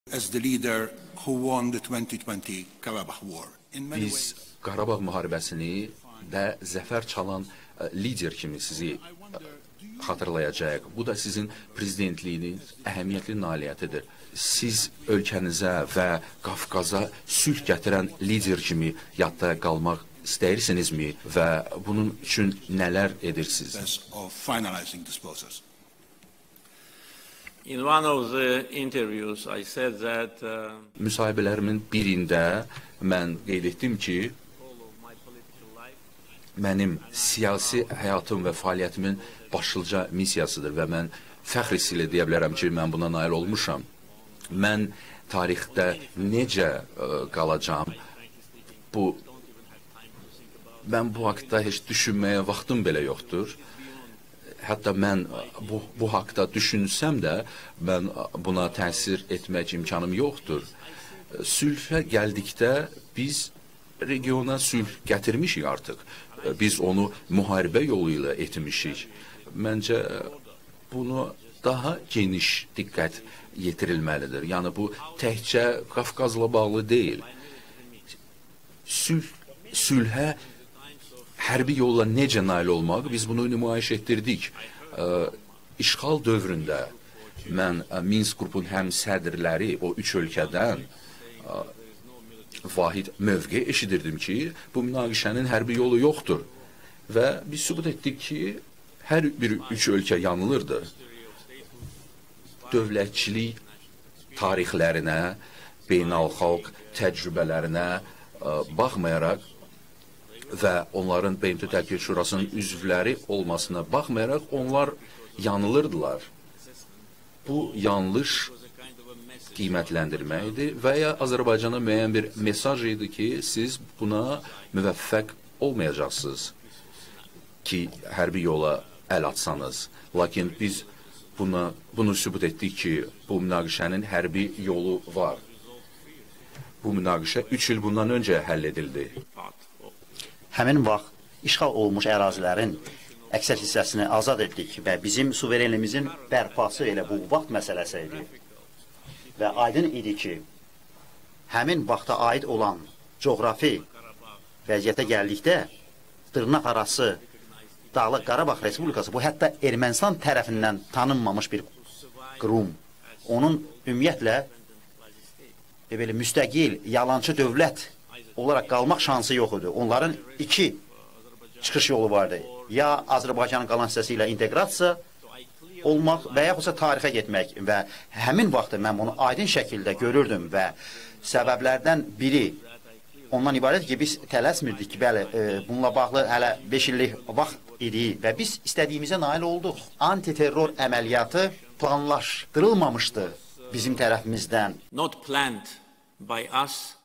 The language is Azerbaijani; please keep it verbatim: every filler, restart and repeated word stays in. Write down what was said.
as the leader who won the twenty twenty Karabakh War. Biz Qarabağ müharibəsini də zəfər çalan lider kimi sizi xatırlayacağıq. Bu da sizin prezidentliyiniz əhəmiyyətli nailiyyətidir. Siz ölkənizə və Qafqaza sülh gətirən lider kimi yadda qalmaq istəyirsinizmi və bunun üçün nələr edirsiniz? In one of the interviews I said that uh, müsahibələrimin birində mən qeyd etdim ki, mənim siyasi həyatım və fəaliyyətimin başlıca missiyasıdır və mən fəxr hissi ilə deyə bilərəm ki, mən buna nail olmuşam. Mən tarixdə necə ə, qalacağam, bu, mən bu haqda heç düşünməyə vaxtım belə yoxdur. Hətta mən bu, bu haqda düşünsəm də, mən buna təsir etmək imkanım yoxdur. Sülhə gəldikdə biz regiona sülh gətirmişik artıq. Biz onu müharibə yolu ilə etmişik. Məncə bunu daha geniş diqqət yetirilməlidir. Yəni bu təkcə Qafqazla bağlı deyil. Sülh, sülhə hərbi yolla necə nail olmaq, biz bunu nümayiş etdirdik. Ə, işğal dövründə mən ə, Minsk qrupun həm sədrləri, o üç ölkədən ə, vahid mövqe eşidirdim ki, bu münaqişənin hərbi yolu yoxdur. Və biz sübut etdik ki, hər bir üç ölkə yanılırdı. Dövlətçilik tarixlərinə, beynəlxalq təcrübələrinə ə, baxmayaraq, və onların B M T Təhlükəsizlik Şurasının üzvləri olmasına baxmayaraq, onlar yanılırdılar. Bu yanlış qiymətləndirməkdir və ya Azərbaycana müəyyən bir mesaj idi ki, siz buna müvəffəq olmayacaqsınız ki, hərbi yola əl atsanız. Lakin biz buna, bunu sübut etdik ki, bu münaqişənin hərbi yolu var. Bu münaqişə üç il bundan öncə həll edildi. Həmin vaxt işğal olmuş ərazilərin əksər hissəsini azad etdik və bizim suverenlimizin bərpası elə bu vaxt məsələsi idi. Və aydın idi ki, həmin vaxta aid olan coğrafi vəziyyətə gəldikdə dırnaq arası Dağlıq Qarabağ Respublikası, bu hətta Ermənistan tərəfindən tanınmamış bir qurum, onun ümumiyyətlə e, belə müstəqil, yalancı dövlət olaraq qalmaq şansı yox idi. Onların iki çıxış yolu vardı. Ya Azərbaycanın qalan hissəsi ilə inteqrasiya olmaq və yaxudsa tarixə getmək. Və həmin vaxtda mən bunu aydın şəkildə görürdüm və səbəblərdən biri ondan ibarət ki, biz tələsmirdik ki, bəli, e, bununla bağlı hələ beş illik vaxt idi və biz istədiyimizə nail olduq. Antiterror əməliyyatı planlaşdırılmamışdı bizim tərəfimizdən. Not planned by us.